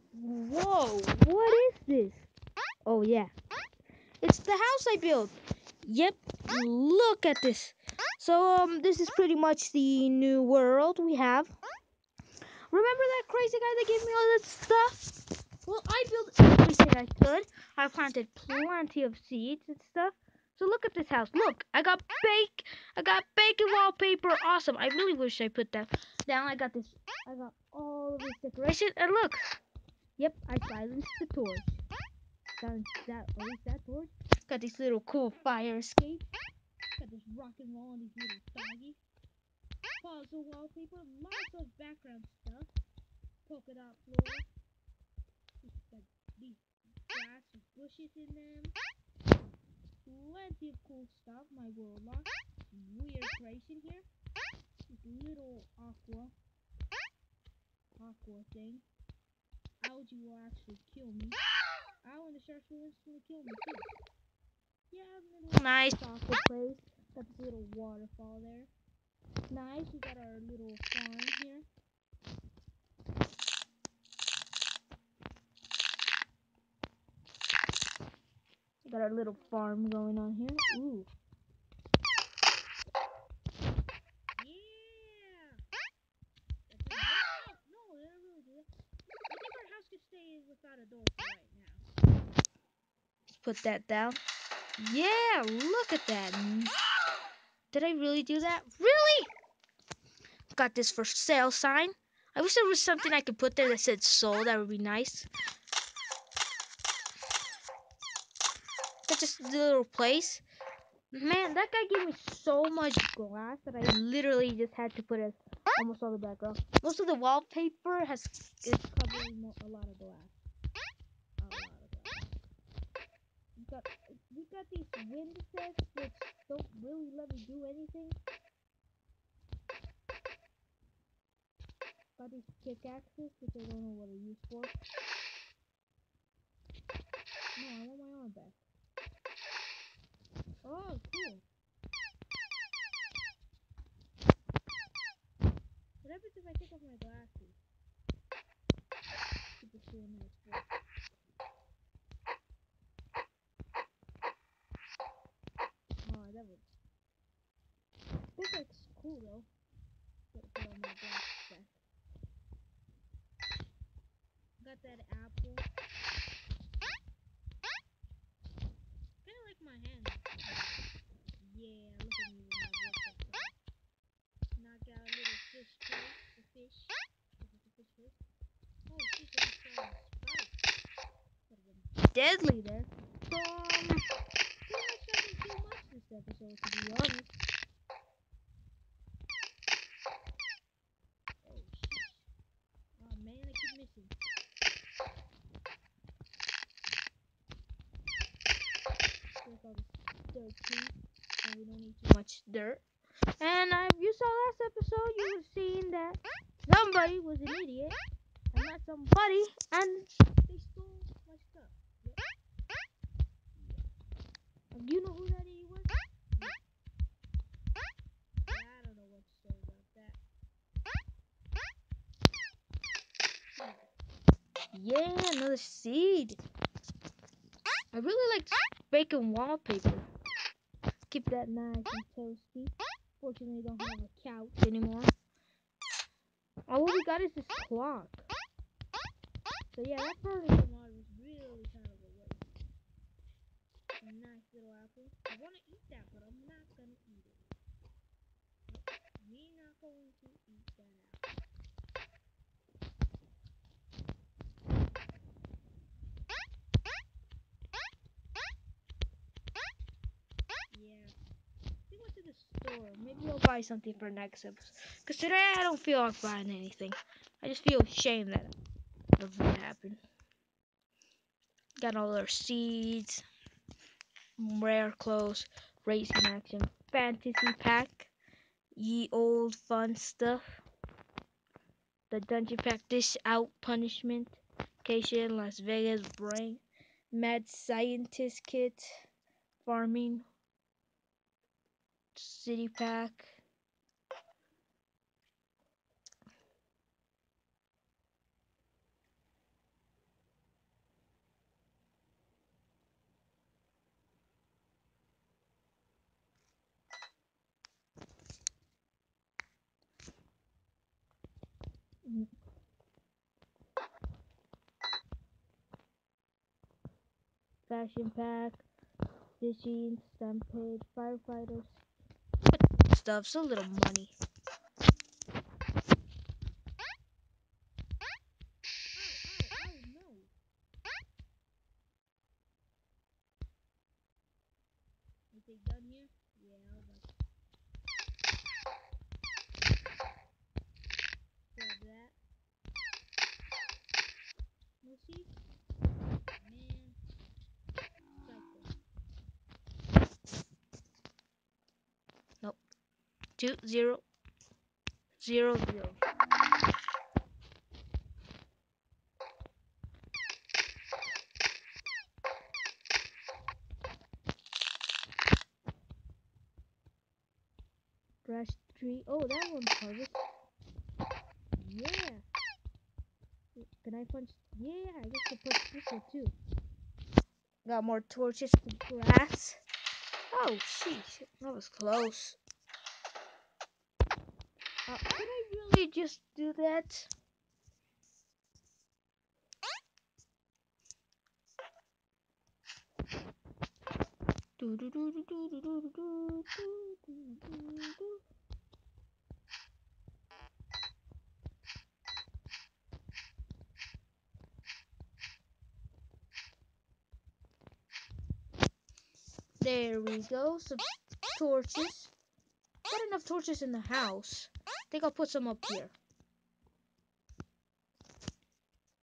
Whoa, what is this? Oh yeah, it's the house I built. Yep, look at this. So this is pretty much the new world we have. Remember that crazy guy that gave me all that stuff? Well, I built everything I could. I planted plenty of seeds and stuff. So look at this house. Look, I got bacon wallpaper. Awesome. I really wish I put that down. I got all of this decoration. And look. Yep, I silenced the torch. Silenced that, at least that torch. Got these little cool fire escapes. Got this rock and roll and these little doggies. Puzzle wallpaper. Lots of background stuff. Polka dot floor. Got these grass with bushes in them. Plenty of cool stuff. My world lock. Weird creation here. This little aqua thing. Algae will actually kill me. Ow, and the sharks will instantly kill me too. Yeah, little nice aqua place. Got this little waterfall there. Nice. We got our little farm here. We got our little farm going on here. Ooh. Yeah. No, they don't really do that. I think our house could stay without a door for right now. Let's put that down. Yeah, look at that. Did I really do that? Really? Got this for sale sign. I wish there was something I could put there that said sold. That would be nice. That's just a little place. Man, that guy gave me so much glass that I literally just had to put it almost all the background. Most of the wallpaper is covering a lot of glass. A lot of glass. We got these wind sets which don't really let me do anything. Got these pickaxes which I don't know what they're used for. No, I want my arm back. Oh, cool. What happens if I take off my glasses? Keep this real nice boy. Oh, that would. This looks cool though. Gotta put on my glasses back. Got that apple. Kinda like my hand. Yeah, look at me with my workout. Knock out a little fish plate. The fish. This is the fish plate. Oh, she's gonna start spike. Deadly there. So, pretty much nothing too much this episode, to be honest. Oh, sheesh. Oh, man, I keep missing. There's all this dirt too, and we don't need too much dirt. And you saw last episode, you were seeing that somebody was an idiot, and not somebody, and they stole my stuff. Yep. You know who that idiot was? I don't know what to say about that. Yeah, another seed. I really like bacon wallpaper. Keep that nice and toasty. Fortunately, I don't have a couch anymore. All we got is this clock. So yeah, that furniture mod was really kind of a waste. A nice little apple. I want to eat that, but I'm not gonna eat it. We're not going to eat that apple. Yeah. I think went to the store. Maybe I'll buy something for next episode. Cause today I don't feel like buying anything. I just feel ashamed that what happened. Got all our seeds, rare clothes, racing action, fantasy pack, ye old fun stuff, the dungeon pack, dish out punishment, vacation, Las Vegas brain, mad scientist kit, farming, city pack. Fashion pack, fishing, stampede, firefighters. Stuff, so little money. Oh no. Anything done here? Yeah, but grab that. We'll see. Man, cycle. Nope. 2000. Grass tree. Oh, that one's harvest. Yeah. Can I punch? Yeah, I get to punch this one too. Got more torches for grass. Oh, sheesh. That was close. Can I really just do that? There we go. Some torches. Got enough torches in the house. I think I'll put some up here.